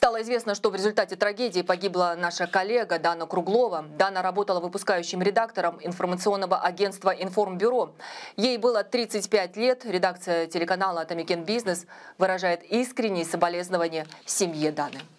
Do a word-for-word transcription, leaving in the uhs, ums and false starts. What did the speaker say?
Стало известно, что в результате трагедии погибла наша коллега Дана Круглова. Дана работала выпускающим редактором информационного агентства «Информбюро». Ей было тридцать пять лет. Редакция телеканала «Атамекен Бизнес» выражает искренние соболезнования семье Даны.